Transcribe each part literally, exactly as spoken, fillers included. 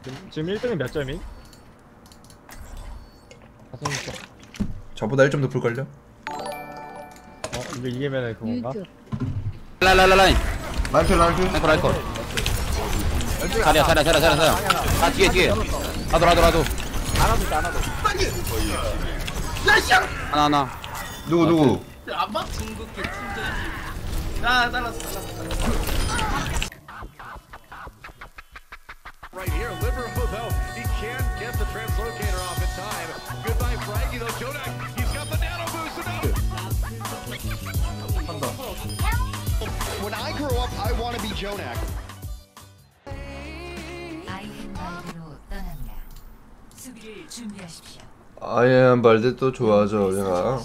지금, 지금 일 등이 몇 점이? 사십육 점. 저보다 일 점 높을걸요? 어 이거 이기면은 그건가? 라라라라인 라인필 라인필 라이커 라이커 자리야 자리야 자리야 자리야 자리야 아 뒤에 뒤에 하도 하도 하도 안아도 있다 안아도. 하나 하나 누구 누구 아마 중국계 팀전이지. 아 잘랐어 잘랐어. Right here, Liverpool though, he can't get the translocator off in time. Goodbye, Frankie though. Jonak, he's got the nano boost enough. When I grow up, I want to be Jonak. 아이헨바이드로 떠납니다. 수비를 준비하십시오. 아이엠 발드 또 좋아하죠 제가.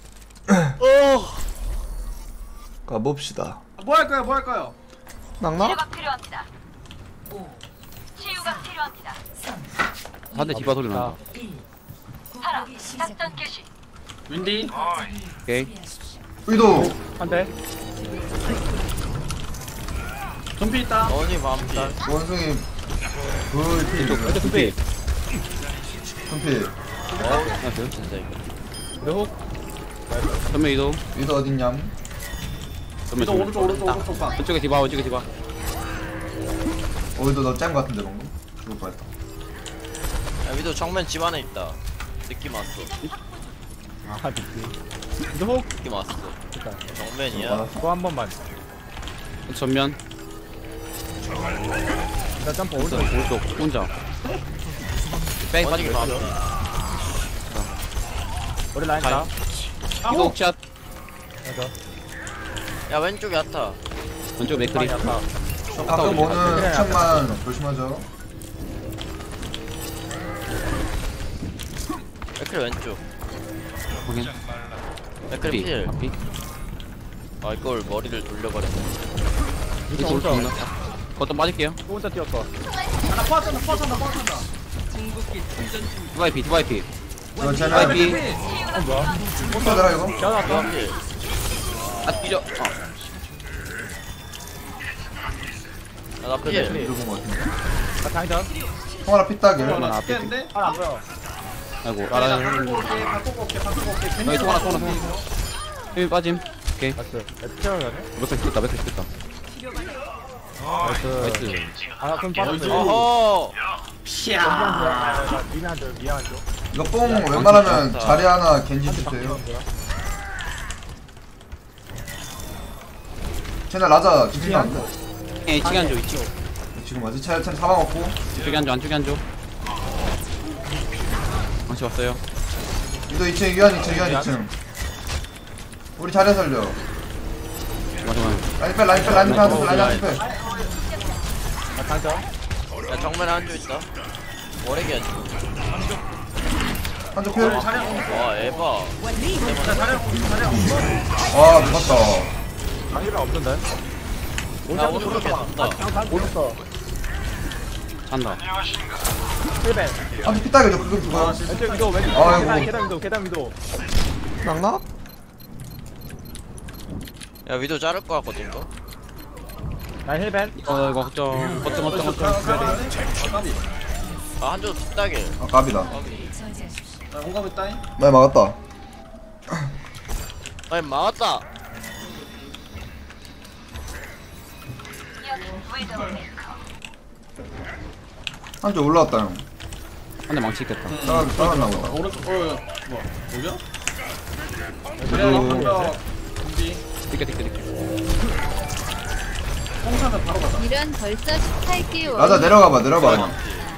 가봅시다. 뭐 할까요? 뭐 할까요? 낙낙? 치유가 필요합니다. 오. 치유가 필요합니다. 한대 디바 소리 난다 일. 파라. 작전 개시. 윈디. 오케이 의도 한 대. 좀비 있다. 원이 반피. 원숭이 그 왼쪽 두피 금필 하나 둘 진짜 이거. 그리고 전면 이동 의도 어딨냠? 전면 또 전면 오른쪽 오른쪽 오른쪽 봐. 왼쪽에 디바 왼쪽에 디바 어 의도 너짠 거 같은데 방금? 죽을 뻔했다. 야 위도 정면 집 안에 있다. 느낌 왔어. 아 미치. 그리고 느낌 왔어. 됐다. 정면이야. 또 한 번만. 전면 나 점프 오른쪽 오른쪽. 오른쪽 혼자 백 원이 빠지게 반피. 우리 라인 다. 이거 샷 맞아. 야 왼쪽에 야타. 왼쪽 맥크리 라인 아까. 가끔 오는 천만 조심하죠. 맥클 왼쪽. 확인 맥클 피 필. 앞이 아 이걸 머리를 돌려버렸네. 이쪽 이쪽 오른쪽. 죽는다 걷다 빠질게요 또 혼자 뛰었어. 하나 퍼졌다 퍼졌다 퍼졌다. 디바이피 디바이피 이거 쟤는 디바이피 어 뭐야? 혼자더라 이거? 지어놨어. 필. 아 뒤져 어. 야나 필. 누군 거 같은데. 나 장전. 통화라 피딱일. 어, 나 앞에 죽겠는데? 하나 안 보여. 아이고 나 라라 바꾸고 올게 바꾸고 올게 바꾸고 올게. 여기 통화나 통화나 통화 여기 빠짐 오케이 나이스. 에피처를 가네. 몇개 죽겠다 몇개 죽겠다 나이스. 나이스 아 그럼 빠졌어. 어허. 샤. 미안하죠 미안하죠. 이거 뽕 웬만하면 자리 하나 겐지 주세요. 쟤네 라자 지금 안 돼. 예, 이쪽에 앉아 이쪽 지금 뭐지? 쟤 쟤네 사방 없고. 이쪽에 앉아 안쪽에 앉아 망치 왔어요 이도 이 층 유한 이 층 유한 이 층. 우리 자리 살려. 맞아 맞아 라인 빼 라인 빼 라인 빼 라인 빼 라인 빼. 나 장전. 야 정면에 한조 있다. 원액이야 지금. 한쪽 필. 와 에바. 자 자리야 자리야. 와 미쳤다. 장기가 없던데. 야 오른쪽에 쏜다. 오른쪽. 잔다 힐벤. 한쪽 피딱이죠 그거 그거. 왼쪽 위도 왼쪽. 아이고. 계단 계단 위도 계단 위도. 낙낙? 야 위도 자를 거 같거든 이거. 나 힐벤. 이거 이거 걱정 걱정 걱정 걱정 아 한조 뒷다길. 아 갑이다. 저지하십시오. 나 공감 있다잉. 많이 막았다. 아니 막았다. 한쪽 올라왔다 형. 한대 망치 있겠다 따라 따라나 보다. 오른쪽 어 뭐? 뭐죠? 그리고 그래 먼저 준비. 띠게 띠게 띠게 홍사는 바로 가자. 이런 벌써 십팔 개월. 라자 내려가봐 내려봐 그냥.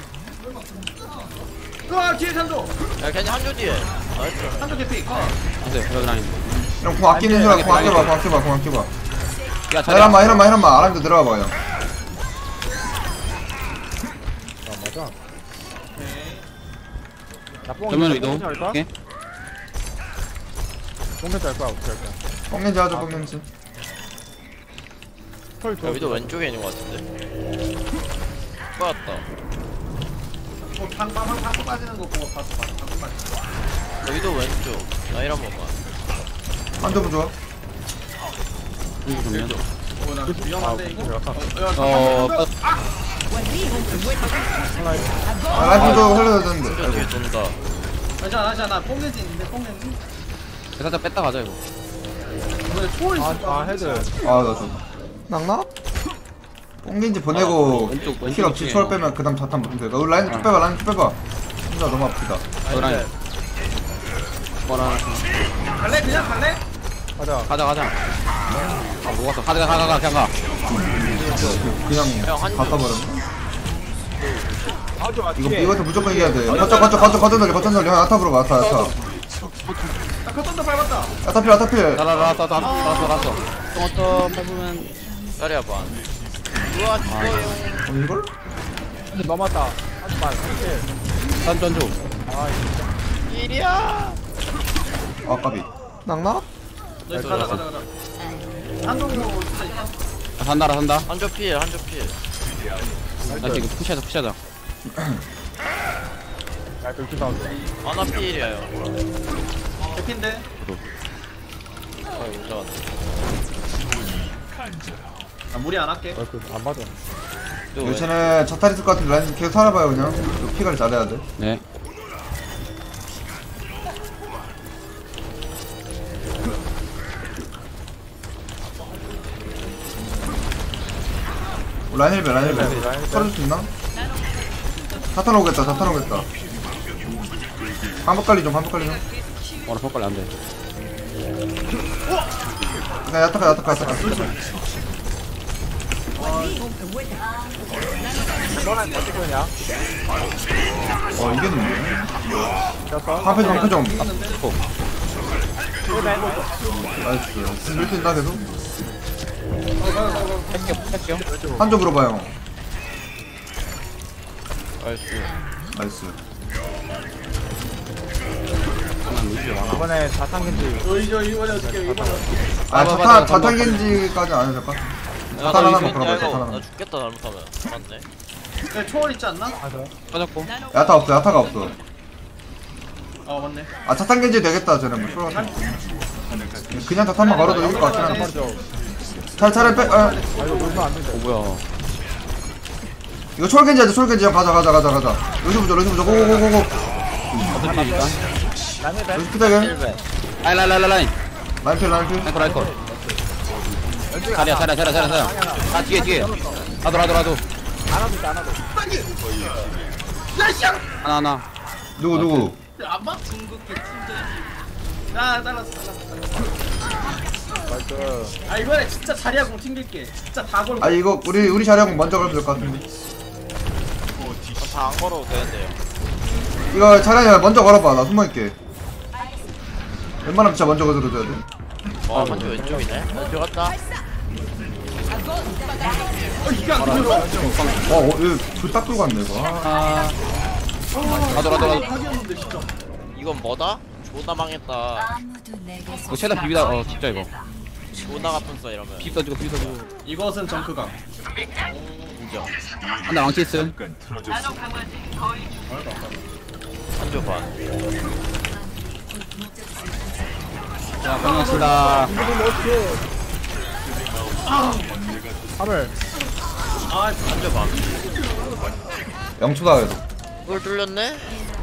그 뒤에 산조. 야 괜히 한조 뒤에. 나이스. 산조 개피. 어. 안돼 그래 라인 형 공 아끼는 줄 알고 공 아껴봐 공 아껴봐 공 아껴봐. 야 자리 이런마 이런마 이런마 아람도 들어가봐 형. 아 맞아. 나 뽕. 전면으로 이동 할까? 오케이 뽕면 짤 거야 어떻게 할 거야? 뻥겐지 하죠 뻥겐지. 털 야 위도 왼쪽에 있는 거 같은데. 빠졌다. 뭐 방방방 방구 빠지는 거 그거 봤어 봤어 방구 빠지는 거. 야 위도 왼쪽. 나 이런 번만. 한점 좋아. 한대 전면 어나 위험한데 이거. 들어가. 어, 야, 어 잠깐만. 빠- 아 라이프도 살려야 되는데. 한조 뒤에 돈다. 괜찮아 괜찮아 뽕겐지 있는데 뽕겐지 살짝 뺐다 가자 이거. 근데 초월 있어. 아 헤드 아나 좀. 낙낙? 뽕긴지 보내고 아, 왼쪽, 왼쪽 킬 없이 위에. 초월 빼면 그 다음 자탄 먹으면 돼. 너 라인 쭉 빼봐 라인 쭉 빼봐. 진짜 너무 아프다. 라인. 뭐라. 갈래 그냥 갈래? 가자 가자 가자. 아 녹았어. 가자 가가 가 그냥 가. 그냥 형, 한 갖다 버렸네. 아주 이거 뒤에 이것도 무조건 이겨야 돼. 거쳐 거쳐 거쳐 거쳐 돌려 거쳐 돌려. 형 아타 불어봐 아타 아타. 나 커튼도 밟았다. 아타필 아타필. 나라라 따따 따따 따따. 똥어떤 밟으면 자리야 반. 우와 죽어요. 어, 이걸? 근데 넘었다 하지만 사실 딴전 좀. 아 진짜 일이야. 아 까비. 낙낙? 가자 가자 가자. 한동도 진짜 있다. 아, 산다라 산다. 한조 필 한조 필. 나 지금 푸시하자 푸시하자. 야 돌키 사운드 아나 필이야 형. 개핀데. 아 못 잡았네. 나 무리 안 할게. 어그안 맞아 또 왜? 요새는 자탄 있을 것 같은데 라인 계속 살아봐요 그냥. 이거 피관리 잘해야 돼. 네. 라인 힐베 라인 라인 힐베. 힐베. 털을 수 있나? 자탄 오겠다 자탄 오겠다. 반복 관리 좀 반복 관리 좀. 어나 폭발 안 돼. 그냥 야타카 야타카 야타카. 너랑 어떻게 그냥 어 이겼는데. 쳤어 한패 좀 한패 좀. 힐벤 나이스. 밀수 있나 계속? 할게요 할게요. 한점 물어봐요. 나이스. 나이스. 이번에 자탄겐지 저희 저 이번에 어떻게 이번에 아 아, 자탄 맞아, 자탄 맞아. 겐지까지 안 해도 될까? 야, 자탄 나 하나만 이거- 걸어봐 야, 자탄 이거 하나만. 나 죽겠다 잘못하면. 맞네. 야, 초월 있지 않나? 맞아 빠졌고. 야타 없어 야타가 없어. 아 맞네. 아 자탄 겐지 되겠다 쟤는 뭐 쫄아서. 그냥 자탄만 걸어도 이길 것 같긴 한데. 맞죠 잘 차례 빼. 아, 아 이거 놀면 안 된다 어 뭐야. 이거 초월 겐지 하자 초월 겐지 형 가자 가자 가자 가자. 루시 부자 루시 부자 고고고고고. 어떻게 일단. 난 힐벤 루시 피다게. 라인 라인 라인 라인. 라인필 라인필. 라이커 라이커. 자리야 자리야 자리야 자리야 자리야. 아 뒤에 뒤에. 하도 하도 하도. 안아도 있다 안아도 하나 하나. 누구 누구? 안막 중국계 팀전. 아 잘랐어 잘랐어. 나이스 아 이번에 진짜 자리하고 튕길게. 진짜 다 걸고. 아 이거 우리 우리 자리하고 먼저 걸면 될 것 같은데. 다 안 걸어도 되는데요. 이거 차라리 먼저 걸어봐 나 숨어있게. 웬만하면 진짜 먼저 걸어줘야 돼. 와 한조 왼쪽이네. 왼쪽 갔다. 어 이게 안 들어. 와, 어, 얘불딱 들고 왔네 이거. 아, 아. 하도 하도 하도. 하기였는데 진짜. 이건 뭐다? 존나 망했다. 아무도 내게서 이거 최다 비비다 어 진짜 이거. 존나 같은 써 이러면. 비비 떠주고 비비 떠주고. 이것은 정크각. 인정. 한대 망치 있음. 한조 반. 자 방향치다. 화물 아 한조 반. 영초다 그래도. 그걸 뚫렸네?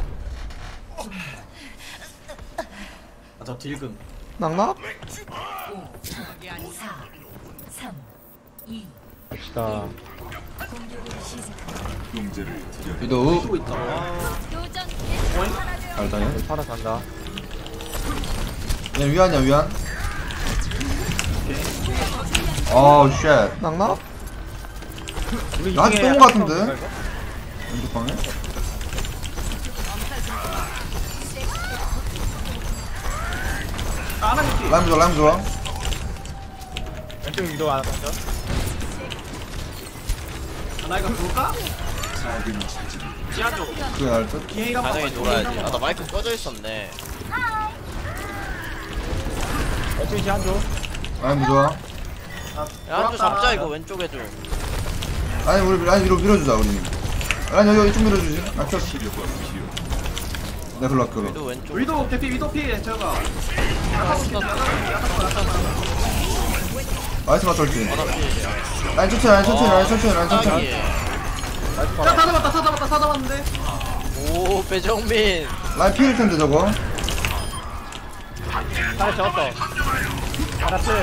아, 저 딜금. 낙낙? 사, 삼, 이, 갑시다 공격을 시작합니다. 위도우. 또 있다. 잘 다녀. 팔아 간다 얘 위안이야 위안. 어우 쉣. 낙낙? 우리 나 아직 이층에 똥 같은데? 한명 없을까, 왼쪽 방에? 아, 하나 겠지 라임 좋아 라임 좋아. 이거? 왼쪽 위도 하나 먼저 나 이거 볼까? 지하 쪽. 그게 나을 듯? 기회가 당연히 놀아야지. 아 나 마이크 꺼져 있었네. 왼쪽 시 한조 라임 좋아. 야 한조 잡자 이거 왼쪽에 좀. 아니 우리 라인 위로 밀어주자 우리. 라인 여기 여기 좀 밀어주지. 아 켜. 내가 글로 할게 그럼. 또 왼쪽. 위도 대피 위도 피 저거. 나이스 맞돌지. 하나 필이야. 라인 천천히 라인 천천히 라인 천천히 라인 천천히. 딱이에. 나이스 다 봐라. 잡았다 다 잡았다 다 잡았는데. 오 배정민. 라인 피일 텐데 저거. 하나 잡았어. 하나 필.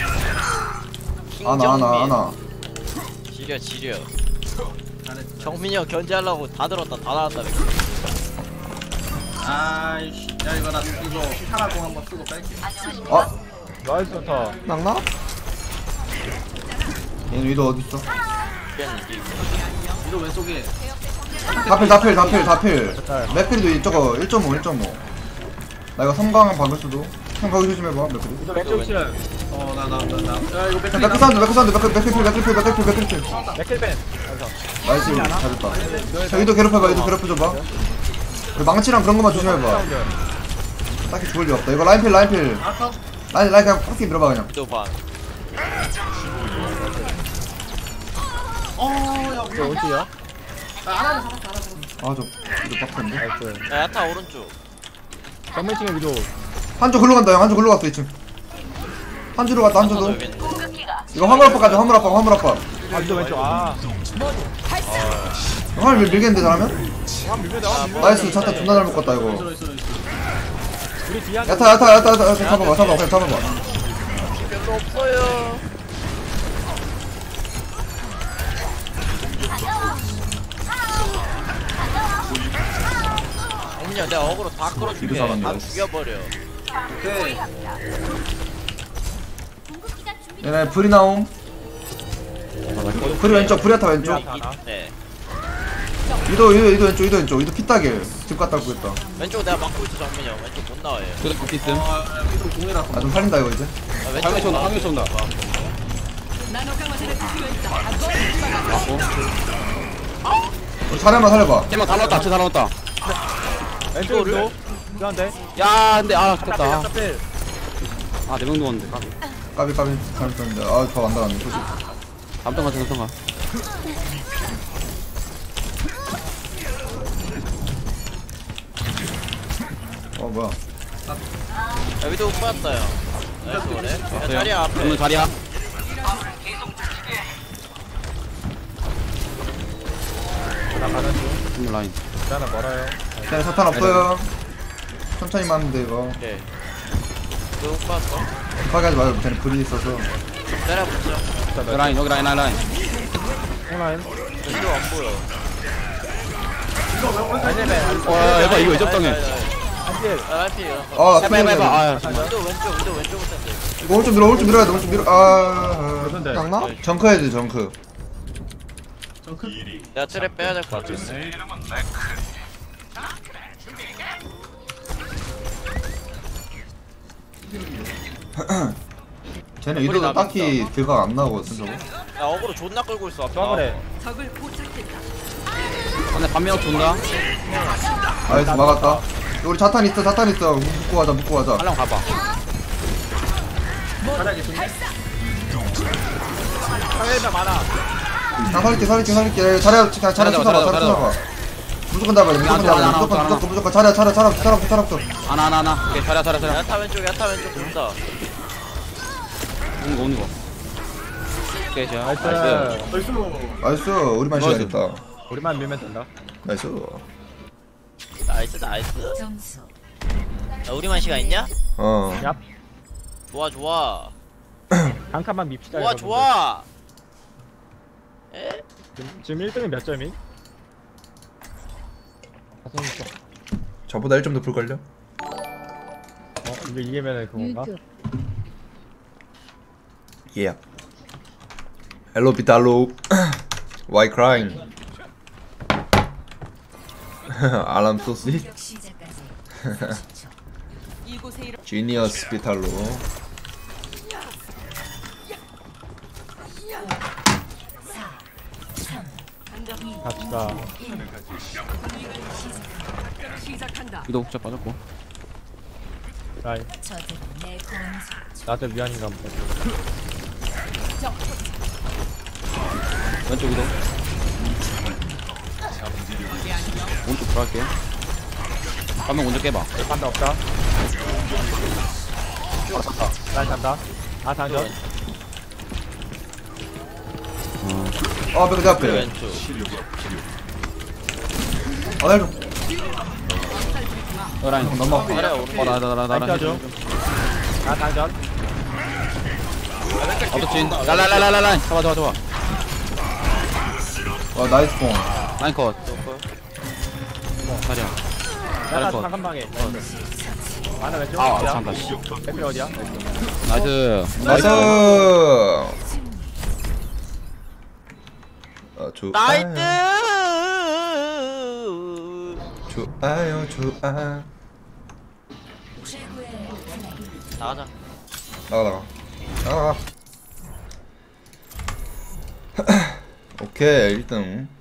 아나 아나 아나. 지려 지려. 정민이 형 견제하려고 다 들었다 다 나왔다. 아이씨 야 이거 나 이거 하나공 한번 쓰고 뺄게. 아 나이스 좋다. 낙나? 얘는 위도 어디 있어? 위도 왼쪽에. 다필 다필 다필 다필. 맥필도 저거 일 점 오 일 점 오. 나 이거 삼강 박을 수도. 형 거기 조심해봐 맥필. 이거 왼쪽 칠. 어나 나 나 나. 야 이거 맥 맥필 사운드 맥필 사운드 맥필 맥필 맥필 맥필 맥필 맥필. 맥킬벤. 나이스 잘했다. 자 위도 괴롭혀봐 위도 괴롭혀줘봐. 우리 망치랑 그런 것만 조심해봐. 딱히 죽을 일 없다. 이거 라인필 라인필. 라인 라인 그냥 팍히 밀어봐 그냥. 또 반. 어야 이거 어디야? 알아서 잡았다 알아서. 아저 위도 빡센데. 나이스. 야 야타 오른쪽. 정면 층에 위도. 한쪽 글로 간다 형 한쪽 글로 갔어 이 층. 한주로 갔다 야타도 한주도. 여기 있네. 이거 화물 압박 가자 화물 압박 화물 압박. 아 위도 왼쪽. 아. 화물 밀- 밀겠는데 잘하면? 한 밀면 나와. 나이스 차타 존나 잘 묶었다 이거. 있어 있어 있어. 우리 뒤에 한. 야타 야타 야타 야타 잡아봐 잡아봐 그냥 잡아봐. 별로 없어요. 정민이 형 내가 어그로 다 끌어줄게. 이거 사람이야. 다 죽여버려. 오케이. 얘네 불이 나옴. 불이 왼쪽 불이 야타 왼쪽. 네. 이도 이도 이도 왼쪽 이도 왼쪽 이도 피따길 집 갔다 오고 있다. 왼쪽 내가 막고 있어 정민이 형. 왼쪽 못 나와요. 그래 붙있음. 아 위도 공이라서. 아 좀 살린다 이거 이제. 아, 왼쪽 방에 쏜다 방에 쏜다. 우리 자리만 살려봐. 해명 다 넣었다 진짜 다 넣었다. 왼쪽 위도. 위도한데. 야 근데 아 죽겠다. 필. 아네 명 누웠는데. 까비. 까비 까비 잘했었는데 아더안 나갔네 솔직히. 다음 턴 가자 다음 턴 가. 어 뭐야. 야 위도 못 봤다 형. 나이스 그래. 야 자리야 앞에. 오늘 자리야. 하나 가는 중. 오늘 라인. 하나 멀어요. 쟤네 사탄 없어요. 천천히 맞는데 이거. 오케이. 위도 못 봤어. 급하게 하지 말고 쟤네 불이 있어서. 때려붙자. 여기 라인 여기 라인 라인 라인. 홍라인. 위도 안 보여. 아니면 와 얘봐 이거 왜 접당해. 한필. 아 라이피. 아 해봐 해봐 해봐. 아 위도 왼쪽 위도 왼쪽 텐데. 이거 오른쪽 밀어 오른쪽 밀어야 돼 오른쪽 밀어. 아 그런데. 낙나? 정크 해야 돼 정크. 정크. 내가 트랩 빼야 될 것 같아. 쟤네 이도도 딱히 딜각 안 나오거든 저거. 야 어그로 존나 끌고 있어 앞에. 쏴그래. 근데 반면 존다. 나이스 막았다. 우리 자탄 있어 자탄 있어. 묶고 가자 묶고 가자. 한랑 가봐. 상해자 많아. 나 살릴게 살릴게 살릴게. 자리야 그냥 자리야 잘해, 쳐다봐 잘해, 자리야 쳐다봐. 무조건 잡아야 돼 무조건 안 잡아야 돼 안 무조건 안 무조건 무조건 자리야 자리야 자리야 자리야 자리야 자리야. 하나 하나 하나. 오케이 자리야 자리야 자리야. 야타 왼쪽 야타 왼쪽 돈다. 오는 거 오는 거. 오케이 자 나이스. 나이스. 나이스 우리만 나이스. 쉬어야겠다. 우리만 밀면 된다. 나이스. 나이스 나이스. 점수 야 우리만 시간 있냐? 어. 얍. 좋아 좋아. 한 칸만 밉시다. 좋아 여러분들. 좋아. 에? 지금, 지금 일 등이 몇 점이? 다섯 점. 저보다 일 점 더 불걸려? 어 이거 이기면은 그건가? Yeah. Hello Pitalo. Why crying? Alarm so sweet. 공격 시작까지 삼십 초. Genius Pitalo. 갑시다. 위도 진짜 빠졌고. 라이. 저들은 내 검수 나한테 위안인가 보다. 왼쪽 위도. 오른쪽 들어갈게. 한명 먼저 깨봐. 판다 없다. 라이 간다. 아 단전. 어. 아 앞에 내 앞에 왼쪽. 아 날 좀 어 라인 너무 아파 자리야 오른쪽. 어나 나 나 라인 나 껴줘. 아 당전. 어떻진 라라라라라인 잡아 잡아 잡아 와 나이스 공 라인 컷 자리야 야타 컷. 잠깐 방에. 하나 왼쪽. 아 어디야? 참다 씨 왼쪽 어디야? 나이스 나이스 아 좋아요 나이트. 좋아요 좋아 나가자. 나가 나가 나가 나가 오케이 일 등